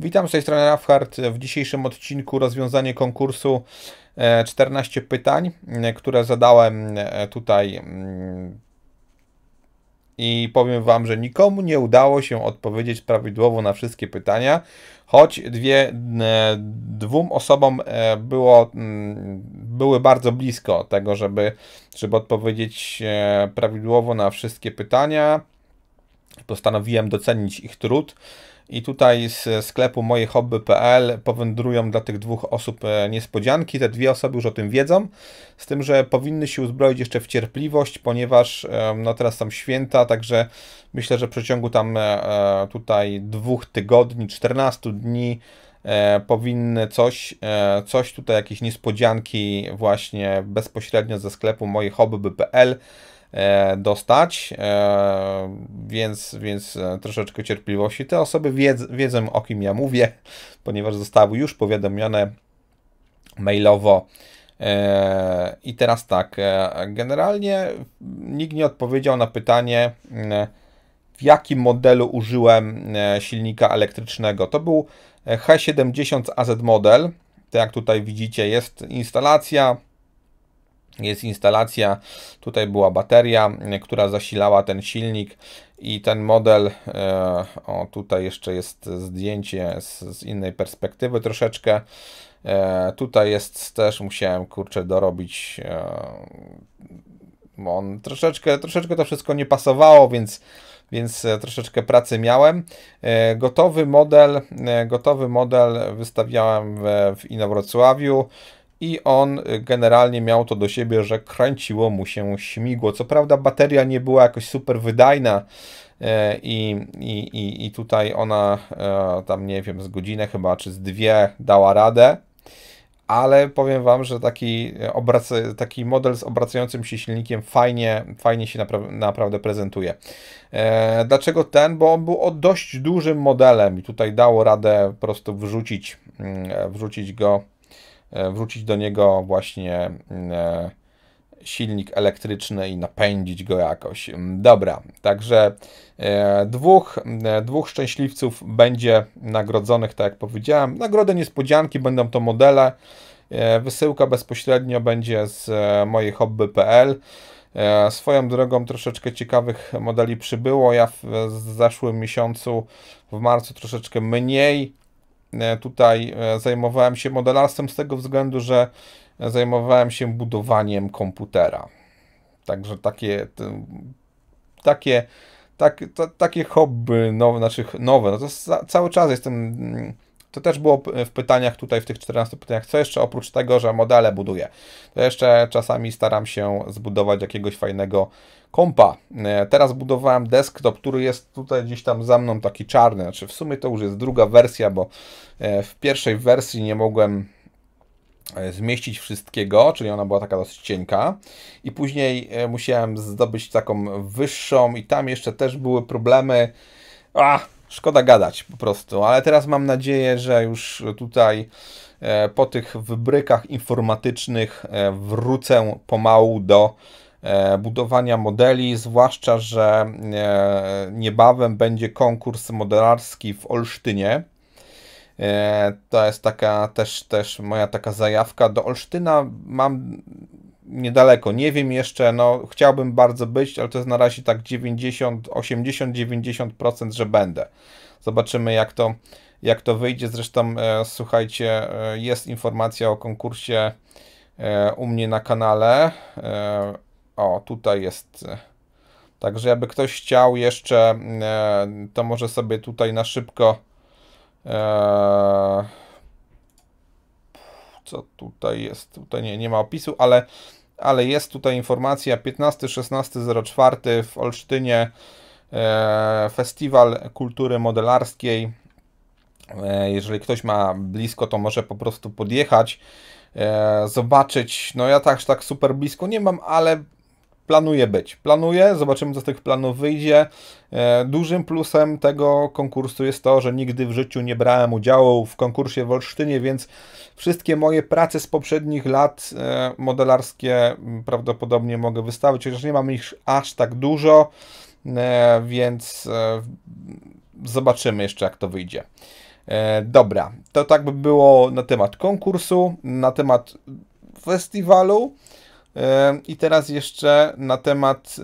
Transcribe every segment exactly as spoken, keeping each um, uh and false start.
Witam z tej strony Rafhard. W dzisiejszym odcinku rozwiązanie konkursu czternaście pytań, które zadałem tutaj i powiem Wam, że nikomu nie udało się odpowiedzieć prawidłowo na wszystkie pytania, choć dwie, dwóm osobom było, były bardzo blisko tego, żeby, żeby odpowiedzieć prawidłowo na wszystkie pytania. Postanowiłem docenić ich trud. I tutaj z sklepu moje hobby kropka p l powędrują dla tych dwóch osób niespodzianki. Te dwie osoby już o tym wiedzą, z tym, że powinny się uzbroić jeszcze w cierpliwość, ponieważ no teraz są święta, także myślę, że w przeciągu tam tutaj dwóch tygodni, czternastu dni powinny coś, coś tutaj, jakieś niespodzianki właśnie bezpośrednio ze sklepu moje hobby kropka p l dostać, więc, więc troszeczkę cierpliwości. Te osoby wiedzą, wiedzą, o kim ja mówię, ponieważ zostały już powiadomione mailowo. I teraz tak, generalnie nikt nie odpowiedział na pytanie, w jakim modelu użyłem silnika elektrycznego. To był H siedemdziesiąt A Z model. Tak jak tutaj widzicie, jest instalacja. Jest instalacja, tutaj była bateria, która zasilała ten silnik i ten model, o tutaj jeszcze jest zdjęcie z, z innej perspektywy troszeczkę, tutaj jest też, musiałem kurczę dorobić, on troszeczkę, troszeczkę to wszystko nie pasowało, więc, więc troszeczkę pracy miałem. Gotowy model, gotowy model wystawiałem w, w Inowrocławiu. I on generalnie miał to do siebie, że kręciło mu się śmigło. Co prawda bateria nie była jakoś super wydajna i, i, i tutaj ona tam nie wiem, z godzinę chyba, czy z dwie dała radę. Ale powiem Wam, że taki, obrac taki model z obracającym się silnikiem fajnie, fajnie się napra naprawdę prezentuje. E, dlaczego ten? Bo on był o dość dużym modelem i tutaj dało radę po prostu wrzucić, wrzucić go wrócić do niego właśnie silnik elektryczny i napędzić go jakoś. Dobra, także dwóch, dwóch szczęśliwców będzie nagrodzonych, tak jak powiedziałem. Nagrody niespodzianki, będą to modele. Wysyłka bezpośrednio będzie z mojej hobby kropka p l. Swoją drogą troszeczkę ciekawych modeli przybyło. Ja w zeszłym miesiącu, w marcu, troszeczkę mniej tutaj zajmowałem się modelarstwem z tego względu, że zajmowałem się budowaniem komputera. Także takie takie, tak, to, takie hobby nowe, znaczy nowe, no to cały czas jestem, to też było w pytaniach tutaj, w tych czternastu pytaniach, co jeszcze oprócz tego, że modele buduję, to jeszcze czasami staram się zbudować jakiegoś fajnego kompa. Teraz budowałem desktop, który jest tutaj gdzieś tam za mną taki czarny, znaczy w sumie to już jest druga wersja, bo w pierwszej wersji nie mogłem zmieścić wszystkiego, czyli ona była taka dosyć cienka i później musiałem zdobyć taką wyższą i tam jeszcze też były problemy. A, szkoda gadać po prostu, ale teraz mam nadzieję, że już tutaj po tych wybrykach informatycznych wrócę pomału do budowania modeli, zwłaszcza że niebawem będzie konkurs modelarski w Olsztynie. To jest taka też, też moja taka zajawka. Do Olsztyna mam niedaleko, nie wiem jeszcze, no chciałbym bardzo być, ale to jest na razie tak dziewięćdziesiąt, osiemdziesiąt, dziewięćdziesiąt procent, że będę. Zobaczymy jak to, jak to wyjdzie. Zresztą e, słuchajcie, e, jest informacja o konkursie e, u mnie na kanale. E, o, tutaj jest. Także jakby ktoś chciał jeszcze, e, to może sobie tutaj na szybko. Eee, co tutaj jest? Tutaj nie, nie ma opisu, ale, ale jest tutaj informacja piętnasty szesnasty zero cztery w Olsztynie, e, Festiwal Kultury Modelarskiej. E, jeżeli ktoś ma blisko, to może po prostu podjechać, e, zobaczyć. No ja też tak super blisko nie mam, ale planuję być. Planuję, zobaczymy co z tych planów wyjdzie. Dużym plusem tego konkursu jest to, że nigdy w życiu nie brałem udziału w konkursie w Olsztynie, więc wszystkie moje prace z poprzednich lat modelarskie prawdopodobnie mogę wystawić, chociaż nie mam ich aż tak dużo, więc zobaczymy jeszcze jak to wyjdzie. Dobra, to tak by było na temat konkursu, na temat festiwalu i teraz jeszcze na temat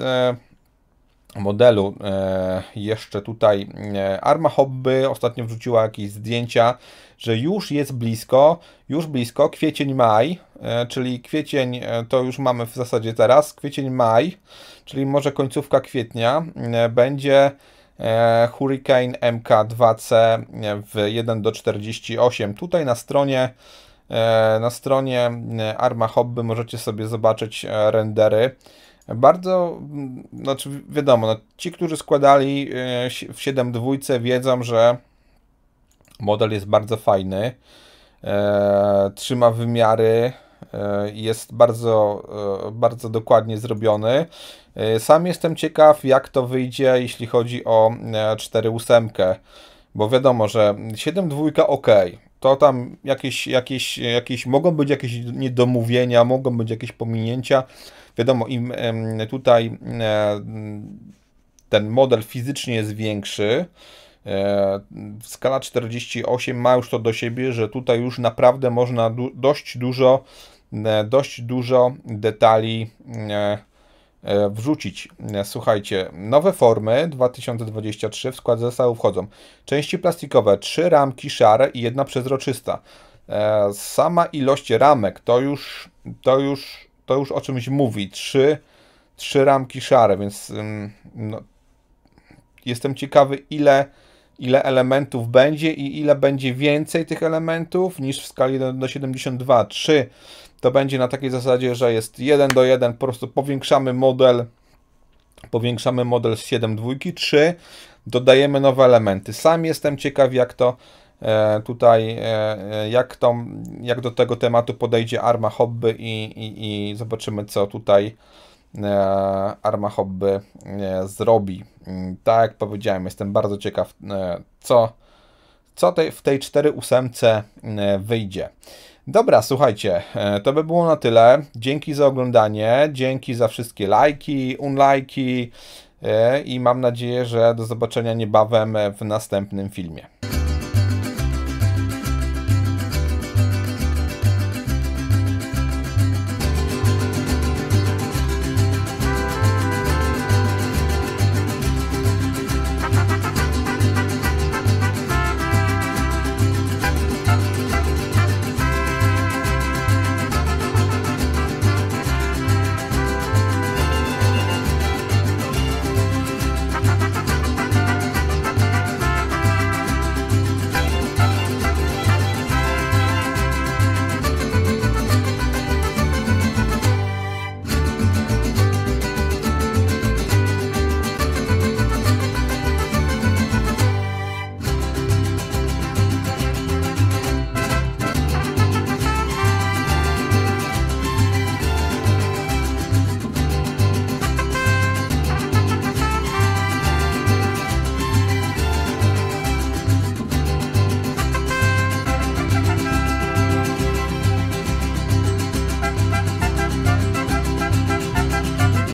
modelu. Jeszcze tutaj Arma Hobby ostatnio wrzuciła jakieś zdjęcia, że już jest blisko, już blisko, kwiecień, maj, czyli kwiecień to już mamy w zasadzie teraz, kwiecień, maj, czyli może końcówka kwietnia będzie Hurricane M K dwa C w jeden do czterdziestu ośmiu. Tutaj na stronie na stronie Arma Hobby możecie sobie zobaczyć rendery. Bardzo, znaczy wiadomo, no, ci, którzy składali w siedem dwa wiedzą, że model jest bardzo fajny, e, trzyma wymiary, e, jest bardzo, e, bardzo dokładnie zrobiony. E, sam jestem ciekaw, jak to wyjdzie, jeśli chodzi o e, cztery osiem, bo wiadomo, że siedem dwa ok, to tam jakieś, jakieś, jakieś mogą być jakieś niedomówienia, mogą być jakieś pominięcia. Wiadomo, im e, tutaj e, ten model fizycznie jest większy, skala czterdzieści osiem ma już to do siebie, że tutaj już naprawdę można du dość dużo dość dużo detali wrzucić. Słuchajcie, nowe formy dwa tysiące dwadzieścia trzy w skład zestawu wchodzą części plastikowe, trzy ramki szare i jedna przezroczysta. Sama ilość ramek to już to już to już o czymś mówi. Trzy, trzy ramki szare, więc no, jestem ciekawy, ile ile elementów będzie i ile będzie więcej tych elementów niż w skali do siedemdziesiąt dwa. trzy to będzie na takiej zasadzie, że jest jeden do jeden, po prostu powiększamy model, powiększamy model z siedem dwa. trzy dodajemy nowe elementy. Sam jestem ciekaw, jak to e, tutaj, e, jak, to, jak do tego tematu podejdzie Arma Hobby i, i, i zobaczymy, co tutaj Arma Hobby zrobi. Tak jak powiedziałem, jestem bardzo ciekaw, co, co tej, w tej cztery osiem wyjdzie. Dobra, słuchajcie, to by było na tyle. Dzięki za oglądanie, dzięki za wszystkie lajki, unlajki i mam nadzieję, że do zobaczenia niebawem w następnym filmie.